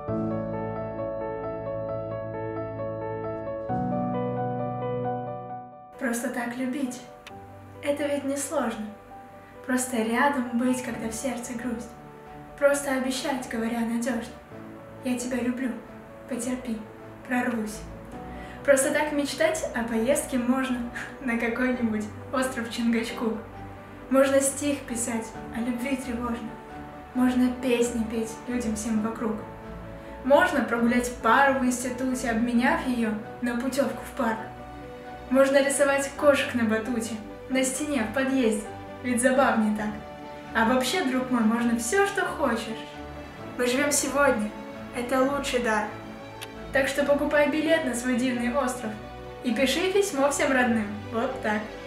Просто так любить, это ведь не сложно. Просто рядом быть, когда в сердце грусть. Просто обещать, говоря надежно: я тебя люблю, потерпи, прорвусь. Просто так мечтать о поездке можно на какой-нибудь остров Чингачгук. Можно стих писать о любви тревожно. Можно песни петь людям всем вокруг. Можно прогулять пару в институте, обменяв ее на путевку в парк. Можно рисовать кошек на батуте, на стене, в подъезде, ведь забавнее так. А вообще, друг мой, можно все, что хочешь. Мы живем сегодня, это лучший дар. Так что покупай билет на свой дивный остров и пиши письмо всем родным, вот так.